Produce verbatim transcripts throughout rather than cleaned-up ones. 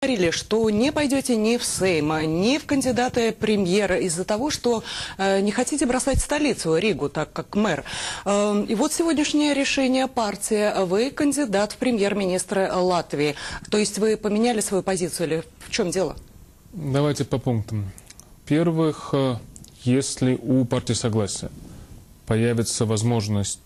говорили, что не пойдете ни в Сейм, ни в кандидаты премьера из-за того, что э, не хотите бросать столицу, Ригу, так как мэр. Э, и вот сегодняшнее решение партии. Вы кандидат в премьер-министра Латвии. То есть вы поменяли свою позицию или в чем дело? Давайте по пунктам. Во-первых, если у партии согласия появится возможность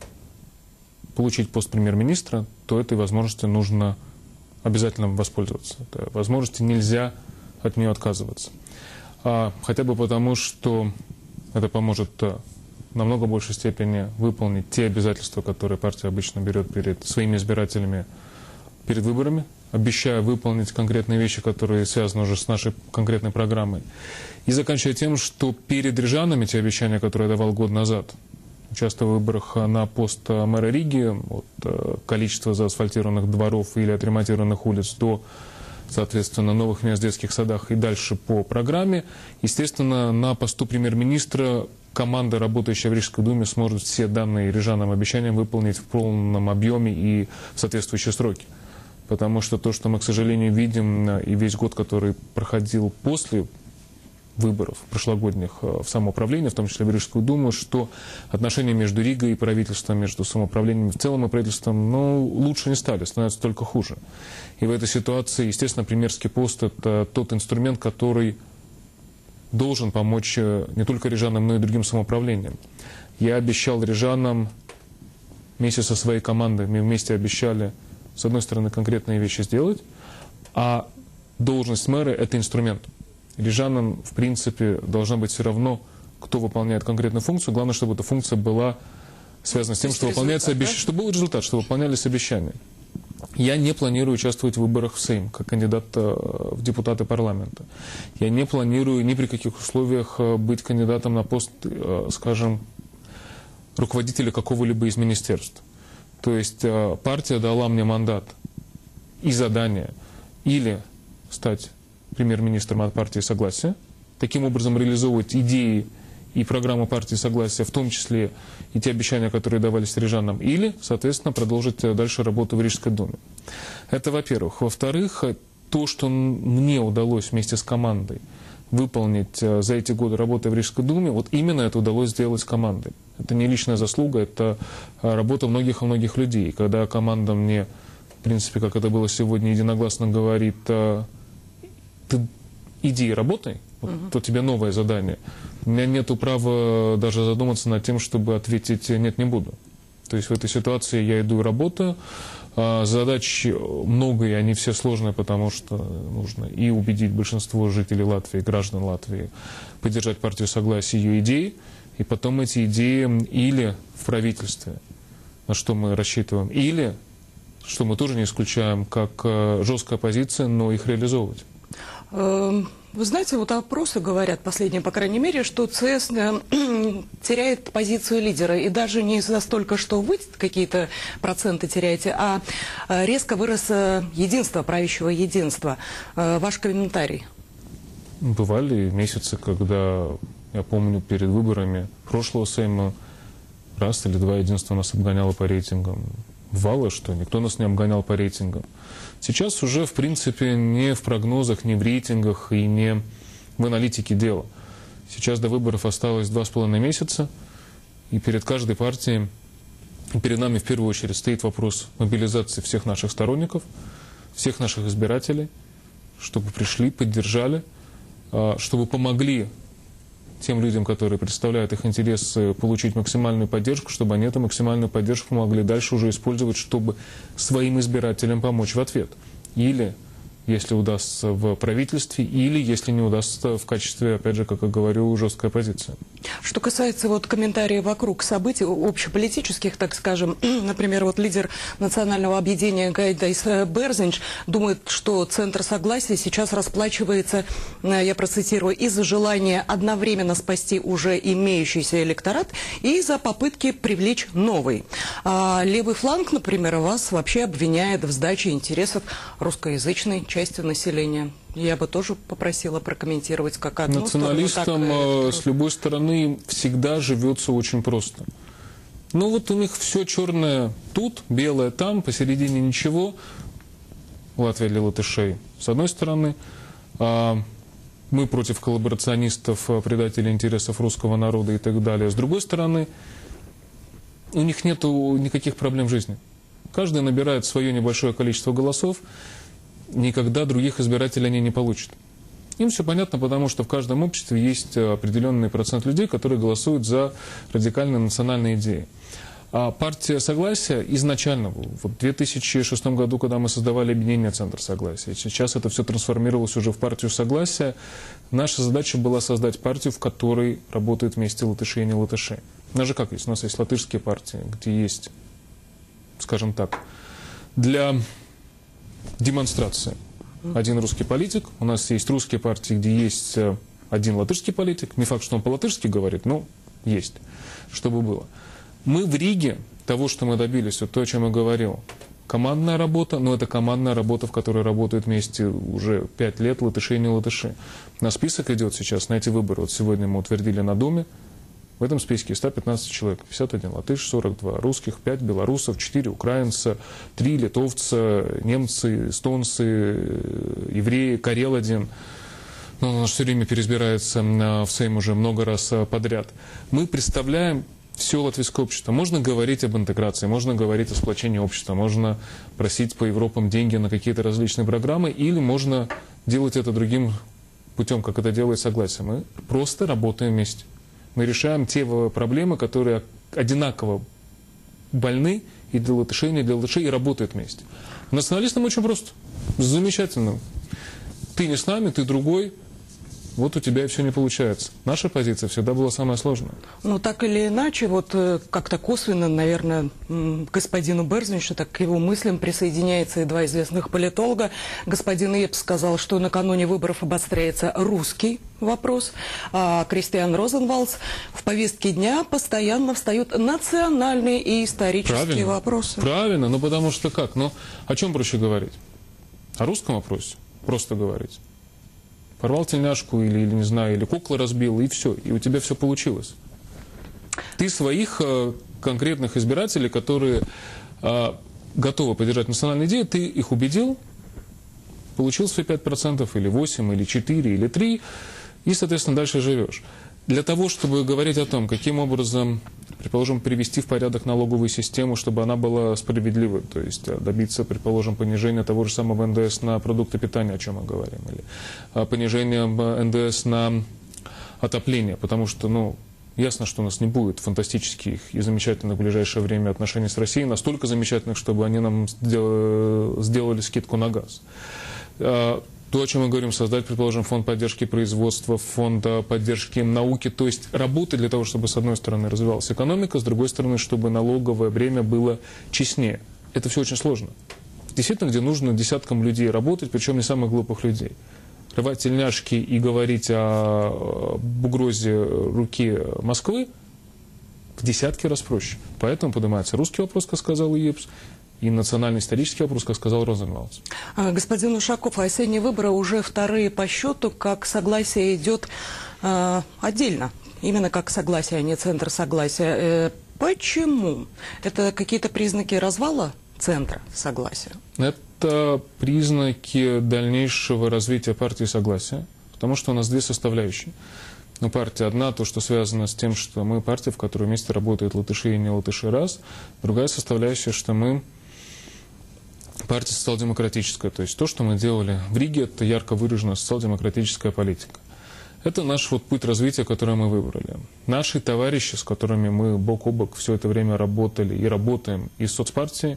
получить пост премьер-министра, то этой возможности нужно обязательно воспользоваться. Этой возможности нельзя от нее отказываться. А, хотя бы потому, что это поможет в намного большей степени выполнить те обязательства, которые партия обычно берет перед своими избирателями перед выборами, обещая выполнить конкретные вещи, которые связаны уже с нашей конкретной программой. И заканчивая тем, что перед рижанами те обещания, которые я давал год назад, участвуя в выборах на пост мэра Риги, от количества заасфальтированных дворов или отремонтированных улиц до, соответственно, новых мест в детских садах и дальше по программе, естественно, на посту премьер-министра команда, работающая в Рижской думе, сможет все данные рижанам обещания выполнить в полном объеме и в соответствующие сроки. Потому что то, что мы, к сожалению, видим и весь год, который проходил после выборов прошлогодних в самоуправление, в том числе в Рижскую думу, что отношения между Ригой и правительством, между самоуправлением в целом и правительством, ну, лучше не стали, становятся только хуже. И в этой ситуации, естественно, премьерский пост – это тот инструмент, который должен помочь не только рижанам, но и другим самоуправлениям. Я обещал рижанам вместе со своей командой, мы вместе обещали, с одной стороны, конкретные вещи сделать, а должность мэра – это инструмент. Рижанам, в принципе, должна быть все равно, кто выполняет конкретную функцию. Главное, чтобы эта функция была связана с тем, что выполняется обещание, да? Чтобы был результат, что выполнялись обещания. Я не планирую участвовать в выборах в Сейм, как кандидат в депутаты парламента. Я не планирую ни при каких условиях быть кандидатом на пост, скажем, руководителя какого-либо из министерств. То есть партия дала мне мандат и задание или стать премьер-министром от партии Согласия, таким образом реализовывать идеи и программу партии Согласия, в том числе и те обещания, которые давались рижанам, или, соответственно, продолжить дальше работу в Рижской думе. Это во-первых. Во-вторых, то, что мне удалось вместе с командой выполнить за эти годы работы в Рижской думе, вот именно это удалось сделать с командой. Это не личная заслуга, это работа многих и многих людей. И когда команда мне, в принципе, как это было сегодня, единогласно говорит: ты иди и работай, вот, uh-huh. то тебе новое задание. У меня нет права даже задуматься над тем, чтобы ответить «нет, не буду». То есть в этой ситуации я иду и работаю. Задач много, и они все сложные, потому что нужно и убедить большинство жителей Латвии, граждан Латвии, поддержать партию Согласия, ее идеи, и потом эти идеи или в правительстве, на что мы рассчитываем, или, что мы тоже не исключаем, как жесткая позиция, но их реализовывать. Вы знаете, вот опросы говорят, последние, по крайней мере, что ЦС теряет позицию лидера. И даже не за столько, что вы какие-то проценты теряете, а резко вырос единство, правящего единства. Ваш комментарий? Бывали месяцы, когда, я помню, перед выборами прошлого Сейма раз или два единства нас обгоняло по рейтингам. Бывало, что никто нас не обгонял по рейтингам. Сейчас уже, в принципе, не в прогнозах, не в рейтингах и не в аналитике дело. Сейчас до выборов осталось два с половиной месяца, и перед каждой партией, и перед нами в первую очередь стоит вопрос мобилизации всех наших сторонников, всех наших избирателей, чтобы пришли, поддержали, чтобы помогли тем людям, которые представляют их интересы, получить максимальную поддержку, чтобы они эту максимальную поддержку могли дальше уже использовать, чтобы своим избирателям помочь в ответ. Или, если удастся, в правительстве, или, если не удастся, в качестве, опять же, как я говорю, жесткая позиция. Что касается вот комментариев вокруг событий общеполитических, так скажем, например, вот лидер национального объединения Гайдайс Берзинч думает, что Центр Согласия сейчас расплачивается, я процитирую, из-за желания одновременно спасти уже имеющийся электорат и из-за попытки привлечь новый. А левый фланг, например, вас вообще обвиняет в сдаче интересов русскоязычной части населения. Я бы тоже попросила прокомментировать как одну националистам сторону, так... с любой стороны всегда живется очень просто. Ну вот у них все черное тут, белое там, посередине ничего. Латвия для латышей, с одной стороны, а мы против коллаборационистов, предателей интересов русского народа и так далее. С другой стороны, у них нет никаких проблем в жизни. Каждый набирает свое небольшое количество голосов, никогда других избирателей они не получат. Им все понятно, потому что в каждом обществе есть определенный процент людей, которые голосуют за радикальные национальные идеи. А партия Согласия изначально, вот в две тысячи шестом году, когда мы создавали объединение «Центр Согласия», сейчас это все трансформировалось уже в партию Согласия, наша задача была создать партию, в которой работают вместе латыши и не латыши. У нас же как есть? У нас есть латышские партии, где есть, скажем так, для демонстрации один русский политик. У нас есть русские партии, где есть один латышский политик. Не факт, что он по-латышски говорит, но есть, чтобы было. Мы в Риге, того, что мы добились, вот то, о чем я говорил, командная работа, но это командная работа, в которой работают вместе уже пять лет латыши и не латыши. На список идет сейчас на эти выборы. Вот сегодня мы утвердили на Думе. В этом списке сто пятнадцать человек. пятьдесят один латыш, сорок два русских, пять белорусов, четыре украинца, три литовца, немцы, эстонцы, евреи, карел один. Но он все время переизбирается в Сейм уже много раз подряд. Мы представляем все латвийское общество. Можно говорить об интеграции, можно говорить о сплочении общества, можно просить по Европам деньги на какие-то различные программы, или можно делать это другим путем, как это делает Согласие. Мы просто работаем вместе. Мы решаем те проблемы, которые одинаково больны и для латышей, и для латышей, и работают вместе. Националистам очень просто. Замечательно. Ты не с нами, ты другой. Вот у тебя и все не получается. Наша позиция всегда была самая сложная. Ну, так или иначе, вот как-то косвенно, наверное, господину Берзиншу, так к его мыслям присоединяется и два известных политолога. Господин Епс сказал, что накануне выборов обостряется русский вопрос, а Кристиан Розенвалдс: в повестке дня постоянно встают национальные и исторические Правильно. вопросы. Правильно, ну потому что как? Ну, о чем проще говорить? О русском вопросе? Просто говорить. Порвал тельняшку или, или, не знаю, или куклу разбил, и все, и у тебя все получилось. Ты своих э, конкретных избирателей, которые э, готовы поддержать национальные идеи, ты их убедил, получил свои пять процентов, или восемь, или четыре, или три, и, соответственно, дальше живешь. Для того, чтобы говорить о том, каким образом, предположим, привести в порядок налоговую систему, чтобы она была справедливой, то есть добиться, предположим, понижения того же самого эн дэ эс на продукты питания, о чем мы говорим, или понижения эн дэ эс на отопление, потому что, ну, ясно, что у нас не будет фантастических и замечательных в ближайшее время отношений с Россией, настолько замечательных, чтобы они нам сделали скидку на газ. То, о чем мы говорим, создать, предположим, фонд поддержки производства, фонд поддержки науки, то есть работать для того, чтобы, с одной стороны, развивалась экономика, с другой стороны, чтобы налоговое бремя было честнее. Это все очень сложно. Действительно, где нужно десяткам людей работать, причем не самых глупых людей. Рвать тельняшки и говорить о угрозе руки Москвы в десятки раз проще. Поэтому поднимается русский вопрос, как сказал Епс, и национально-исторический вопрос, как сказал Розенвалдс. Господин Ушаков, осенние выборы уже вторые по счету, как Согласие идет э, отдельно. Именно как Согласие, а не Центр Согласия. Э, почему? Это какие-то признаки развала Центра Согласия? Это признаки дальнейшего развития партии Согласия, потому что у нас две составляющие. Ну, партия одна, то, что связано с тем, что мы партия, в которой вместе работают латыши и не латыши, раз. Другая составляющая, что мы партия социал-демократическая, то есть то, что мы делали в Риге, это ярко выраженная социал-демократическая политика. Это наш вот путь развития, который мы выбрали. Наши товарищи, с которыми мы бок о бок все это время работали и работаем из соцпартии,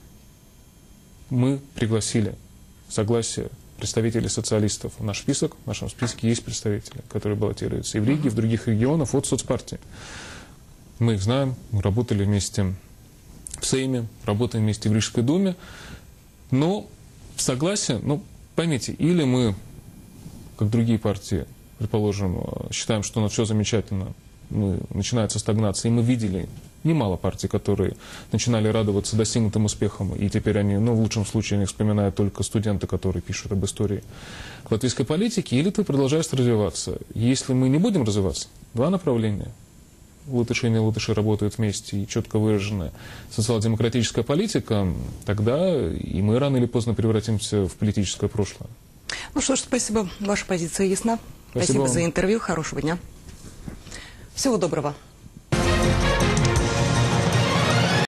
мы пригласили Согласие представителей социалистов в наш список. В нашем списке есть представители, которые баллотируются и в Риге, и в других регионах от соцпартии. Мы их знаем, мы работали вместе в Сейме, работаем вместе в Рижской думе. Но Согласие, ну, поймите, или мы, как другие партии, предположим, считаем, что у нас все замечательно, мы, начинается стагнация, и мы видели немало партий, которые начинали радоваться достигнутым успехам, и теперь они, ну, в лучшем случае, они вспоминают только студенты, которые пишут об истории латвийской политики, или ты продолжаешь развиваться. Если мы не будем развиваться, два направления. латыши и латыши работают вместе, и четко выраженная социал-демократическая политика, тогда и мы рано или поздно превратимся в политическое прошлое. Ну что ж, спасибо. Ваша позиция ясна. Спасибо, спасибо за интервью. Хорошего дня. Всего доброго.